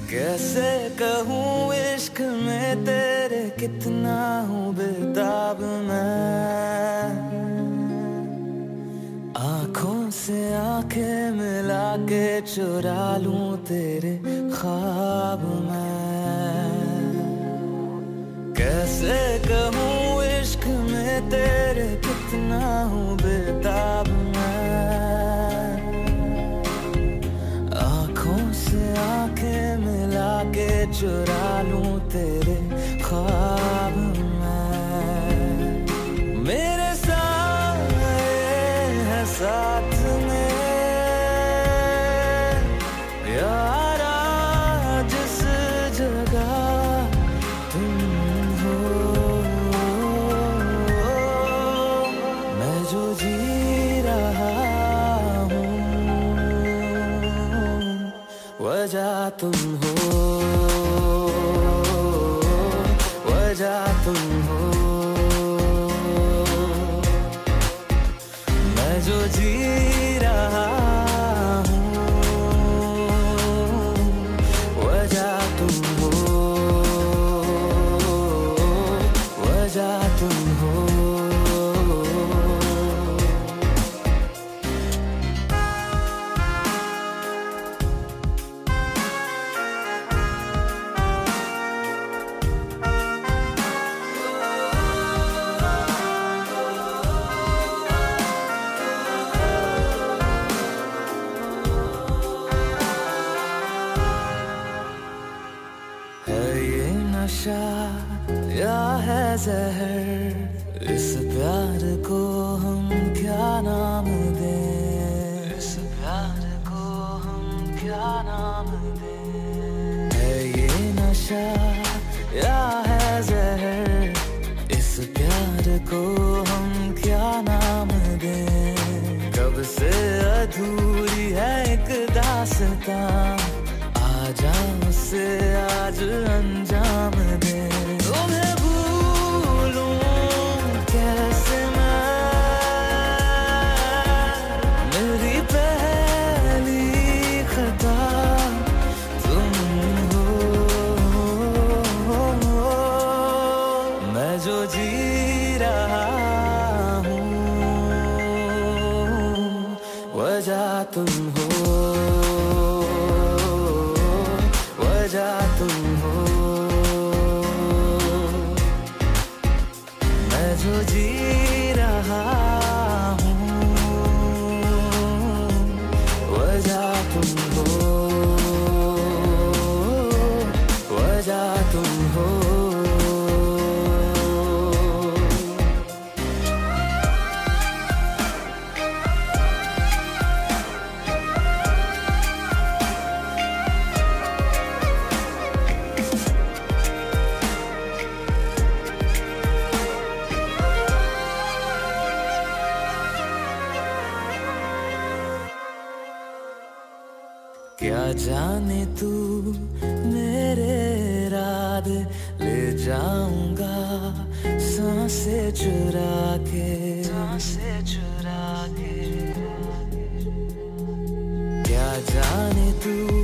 कैसे कहूँ इश्क में तेरे कितना हूँ बेताब मैं। आँखों से आंखें मिला के चुरा लूं तेरे ख्वाब मैं। कैसे कहूँ इश्क में तेरे कितना हूँ बेताब मैं। आँखों से आंखें मिला के चुरा लूं तेरे ख्वाब मैं। मेरे साए है साथ में यारा जिस जगह तुम हो। मैं जो जी रहा हूँ वजह तुम हो, वजह तुम हो। मैं जो जी रहा हूँ वजह तुम हो, वजह तुम हो। नशा या है जहर, इस प्यार को हम क्या नाम दें। इस प्यार को हम क्या नाम दें। है ये नशा या है जहर, इस प्यार को हम क्या नाम दें। कब से अधूरी है एक दास्तां, आजा उसे आज अंजाम दे। तुम्हें भूलूं कैसे मैं, मेरी पहली खता तुम हो। मैं जो जी रहा हूँ वजह तुम हो, वजह तुम हो। मैं जो जी रहा हूँ वजह तुम हो, वजह तुम हो। क्या जाने तू मेरे इरादे ले जाऊंगा सांसें चुरा के, सांसें चुरा के। क्या जाने तू